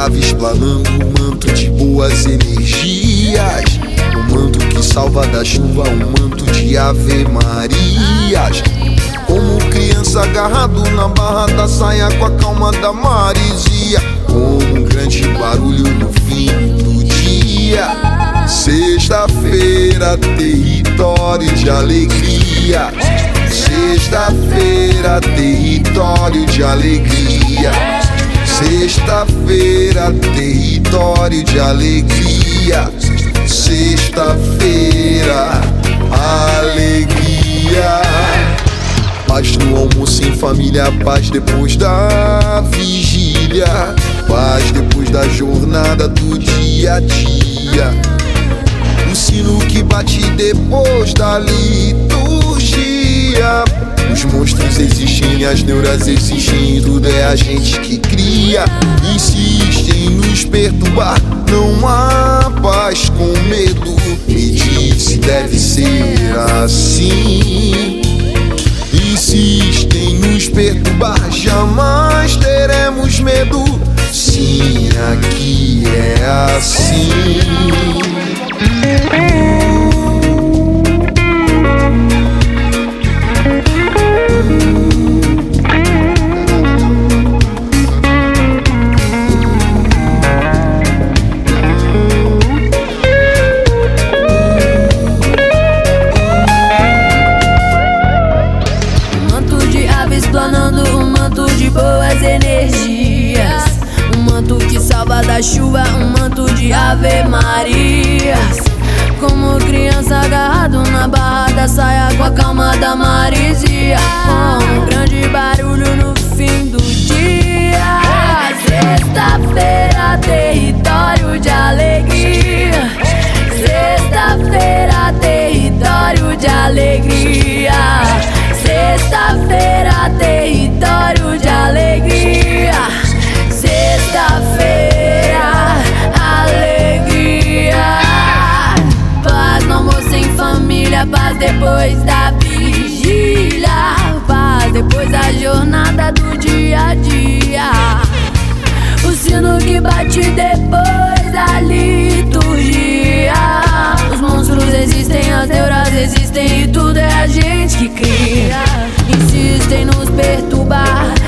aves planando, um manto de boas energias, um manto que salva da chuva, um manto de Ave Marias. Como criança agarrado na barra da saia com a calma da maresia, como um grande barulho no fim do dia. Sexta-feira, território de alegria. Sexta-feira, território de alegria. Sexta-feira, território de alegria. Sexta-feira, alegria. Paz no almoço em família, paz depois da vigília, paz depois da jornada do dia a dia. O sino que bate depois da liturgia. Os monstros existem, as neuras existem, tudo é a gente que cria. Insistem em nos perturbar, não há paz com medo. Me diz se deve ser assim. Insistem em nos perturbar, jamais teremos medo. Sim, aqui é assim. Planando um manto de boas energias, um manto que salva da chuva, um manto de Ave Marias. Como criança agarrado na barra da saia com a calma da maresia, com um grande barulho no fim do dia. Sexta-feira, território de alegria. Sexta-feira, território de alegria. Sexta-feira, território de alegria. Sexta-feira, alegria. Paz no almoço em família, paz depois da vigília, paz depois da jornada do dia a dia. O sino que bate depois da liturgia. Os monstros existem, as neuras existem, e tudo é a gente que cria. Insistem em nos perturbar,